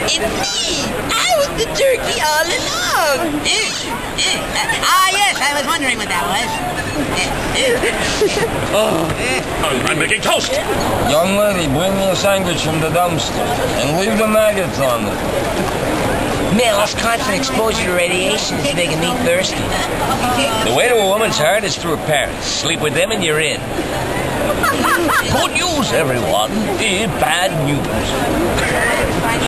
It's me! I was the turkey all along! Yes, I was wondering what that was. I'm making toast! Young lady, bring me a sandwich from the dumpster and leave the maggots on it. Man, lost constant exposure to radiation is making me thirsty. The way to a woman's heart is through her parents. Sleep with them and you're in. Good news, everyone. Bad news.